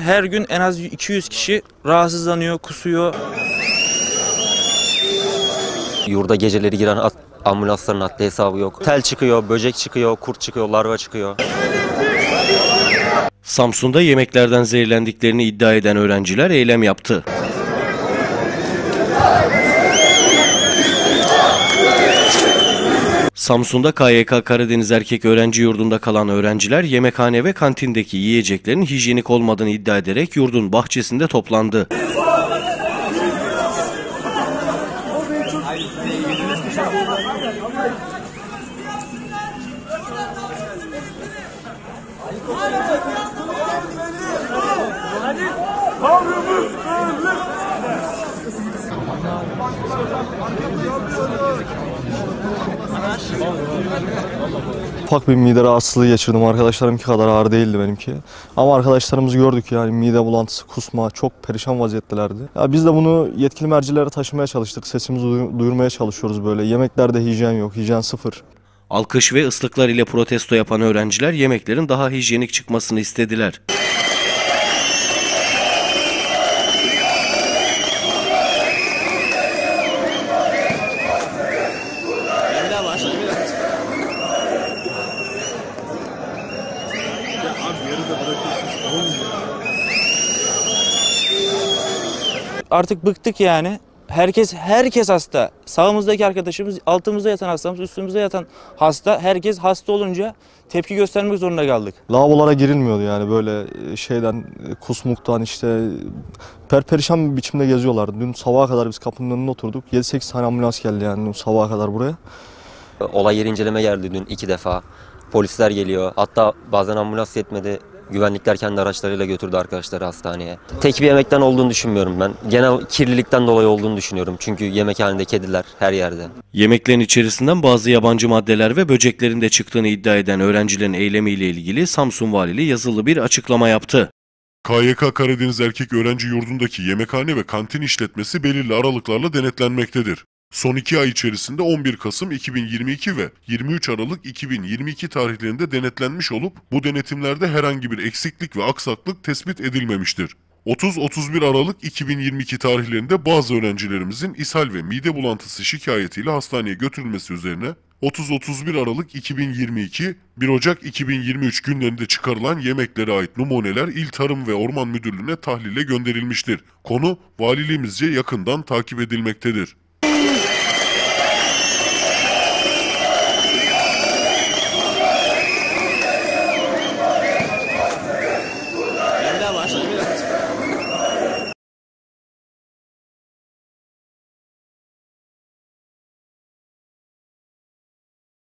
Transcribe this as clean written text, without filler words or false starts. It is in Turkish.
her gün en az 200 kişi rahatsızlanıyor, kusuyor. Yurda geceleri giren ambulansların haddi hesabı yok. Tel çıkıyor, böcek çıkıyor, kurt çıkıyor, larva çıkıyor. Samsun'da yemeklerden zehirlendiklerini iddia eden öğrenciler eylem yaptı. Samsun'da KYK Karadeniz Erkek Öğrenci Yurdu'nda kalan öğrenciler yemekhane ve kantindeki yiyeceklerin hijyenik olmadığını iddia ederek yurdun bahçesinde toplandı. Ufak bir mide rahatsızlığı geçirdim. Arkadaşlarımki kadar ağır değildi benimki. Ama arkadaşlarımızı gördük yani mide bulantısı, kusma, çok perişan vaziyettelerdi. Ya biz de bunu yetkili mercilere taşımaya çalıştık. Sesimizi duyurmaya çalışıyoruz böyle. Yemeklerde hijyen yok, hijyen sıfır. Alkış ve ıslıklar ile protesto yapan öğrenciler yemeklerin daha hijyenik çıkmasını istediler. Artık bıktık yani. Herkes hasta. Sağımızdaki arkadaşımız, altımızda yatan hastamız, üstümüzde yatan hasta. Herkes hasta olunca tepki göstermek zorunda kaldık. Lavabolara girilmiyordu yani böyle kusmuktan işte perperişan bir biçimde geziyorlardı. Dün sabaha kadar biz kapının önünde oturduk. 7-8 tane ambulans geldi yani dün sabaha kadar buraya. Olay yeri inceleme geldi dün 2 defa. Polisler geliyor. Hatta bazen ambulans yetmedi. Güvenlikler kendi araçlarıyla götürdü arkadaşları hastaneye. Tek bir yemekten olduğunu düşünmüyorum ben. Genel kirlilikten dolayı olduğunu düşünüyorum. Çünkü yemekhanede kediler her yerde. Yemeklerin içerisinden bazı yabancı maddeler ve böceklerin de çıktığını iddia eden öğrencilerin eylemiyle ilgili Samsun Valiliği yazılı bir açıklama yaptı. KYK Karadeniz Erkek Öğrenci Yurdu'ndaki yemekhane ve kantin işletmesi belirli aralıklarla denetlenmektedir. Son 2 ay içerisinde 11 Kasım 2022 ve 23 Aralık 2022 tarihlerinde denetlenmiş olup bu denetimlerde herhangi bir eksiklik ve aksaklık tespit edilmemiştir. 30-31 Aralık 2022 tarihlerinde bazı öğrencilerimizin ishal ve mide bulantısı şikayetiyle hastaneye götürülmesi üzerine 30-31 Aralık 2022, 1 Ocak 2023 günlerinde çıkarılan yemeklere ait numuneler İl Tarım ve Orman Müdürlüğü'ne tahlile gönderilmiştir. Konu valiliğimizce yakından takip edilmektedir.